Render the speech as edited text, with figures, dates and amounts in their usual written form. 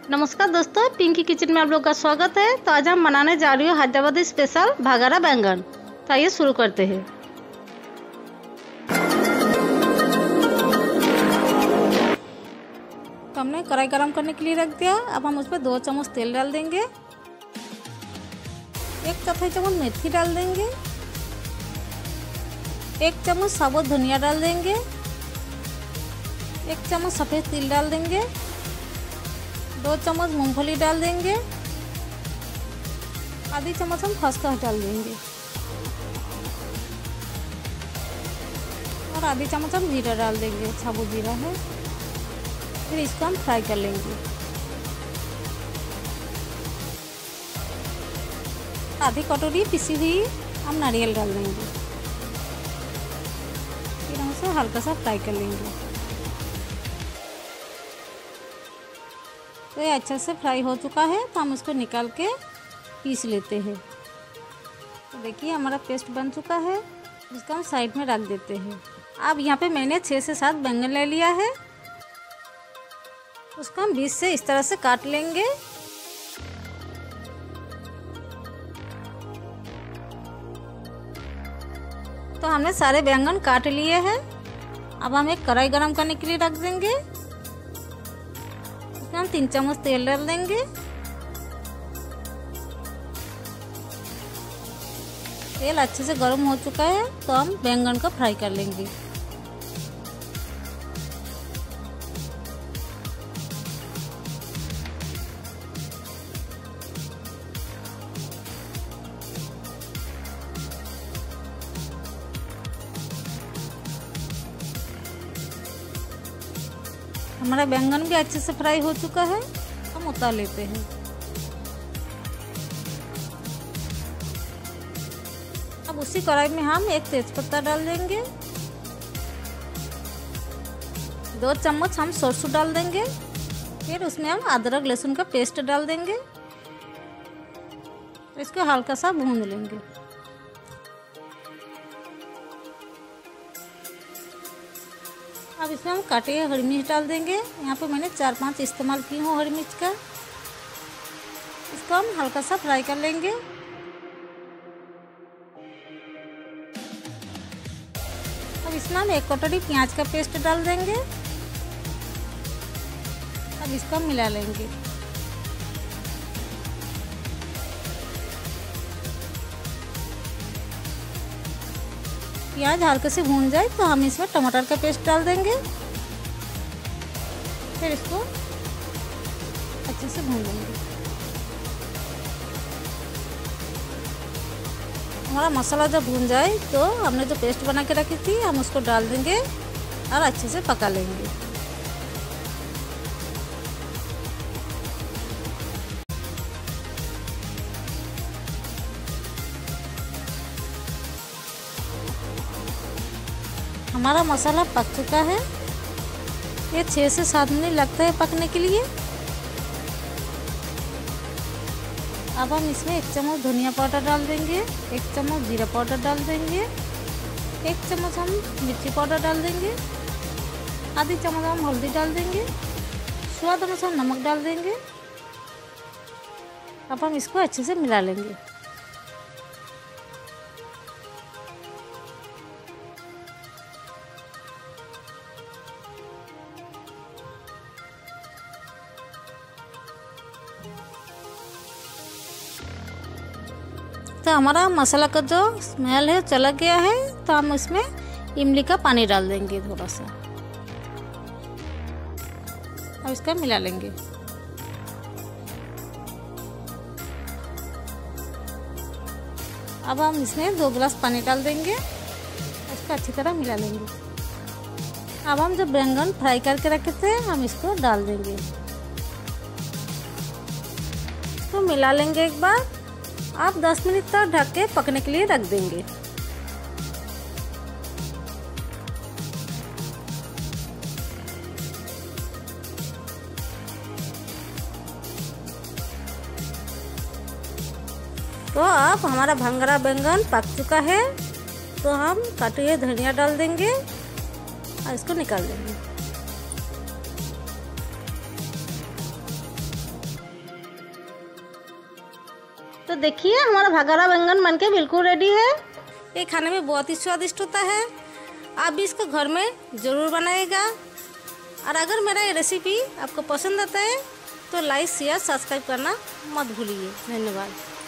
नमस्कार दोस्तों, पिंकी किचन में आप लोग का स्वागत है। तो आज हम बनाने जा रही हूँ हैदराबादी स्पेशल भगारा बैंगन। तो आइए शुरू करते हैं। तो हमने कढ़ाई गरम करने के लिए रख दिया। अब हम उस पर 2 चम्मच तेल डाल देंगे। 1/4 चम्मच मेथी डाल देंगे। 1 चम्मच साबुत धनिया डाल देंगे। 1 चम्मच सफ़ेद तिल डाल देंगे। 2 चम्मच मूंगफली डाल देंगे। आधी चम्मच हम खसखस डाल देंगे और आधी चम्मच हम जीरा डाल देंगे, साबुत जीरा है। फिर इसको हम फ्राई कर लेंगे। आधी कटोरी पिसी हुई हम नारियल डाल देंगे। फिर हम उसे हल्का सा फ्राई कर लेंगे। तो ये अच्छे से फ्राई हो चुका है, तो हम इसको निकाल के पीस लेते हैं। तो देखिए हमारा पेस्ट बन चुका है, इसको हम साइड में रख देते हैं। अब यहाँ पे मैंने 6 से 7 बैंगन ले लिया है। उसको हम बीच से इस तरह से काट लेंगे। तो हमने सारे बैंगन काट लिए हैं। अब हम एक कढ़ाई गरम करने के लिए रख देंगे। हम 3 चम्मच तेल डाल देंगे। तेल अच्छे से गर्म हो चुका है, तो हम बैंगन को फ्राई कर लेंगे। हमारा बैंगन भी अच्छे से फ्राई हो चुका है, हम उतार लेते हैं। अब उसी कढ़ाई में हम एक तेजपत्ता डाल देंगे। 2 चम्मच हम सरसों डाल देंगे। फिर उसमें हम अदरक लहसुन का पेस्ट डाल देंगे। इसको हल्का सा भून लेंगे। अब इसमें हम काटे हुए हरी मिर्च डाल देंगे। यहाँ पे मैंने 4-5 इस्तेमाल की हूँ हरी मिर्च का। इसको हम हल्का सा फ्राई कर लेंगे। अब इसमें हम 1 कटोरी प्याज का पेस्ट डाल देंगे। अब इसको हम मिला लेंगे। प्याज हल्के से भून जाए तो हम इसमें टमाटर का पेस्ट डाल देंगे। फिर इसको अच्छे से भून लेंगे। हमारा मसाला जब भून जाए तो हमने जो पेस्ट बना के रखी थी हम उसको डाल देंगे और अच्छे से पका लेंगे। हमारा मसाला पक चुका है। ये 6 से 7 मिनट लगता है पकने के लिए। अब हम इसमें 1 चम्मच धनिया पाउडर डाल देंगे। 1 चम्मच जीरा पाउडर डाल देंगे। 1 चम्मच हम मिर्ची पाउडर डाल देंगे। आधी चम्मच हम हल्दी डाल देंगे। स्वाद अनुसार नमक डाल देंगे। अब हम इसको अच्छे से मिला लेंगे। तो हमारा मसाला का जो स्मेल है चला गया है, तो हम इसमें इमली का पानी डाल देंगे थोड़ा सा और इसका मिला लेंगे। अब हम इसमें 2 गिलास पानी डाल देंगे। इसको अच्छी तरह मिला लेंगे। अब हम जो बैंगन फ्राई करके रखे थे हम इसको डाल देंगे। इसको मिला लेंगे एक बार। आप 10 मिनट तक ढक के पकने के लिए रख देंगे। तो अब हमारा भंगरा बैंगन पक चुका है, तो हम काटे हुए धनिया डाल देंगे और इसको निकाल देंगे। तो देखिए हमारा भगारा बैंगन बनके बिल्कुल रेडी है। ये खाने में बहुत ही स्वादिष्ट होता है। आप भी इसको घर में ज़रूर बनाइएगा। और अगर मेरा ये रेसिपी आपको पसंद आता है तो लाइक शेयर सब्सक्राइब करना मत भूलिए। धन्यवाद।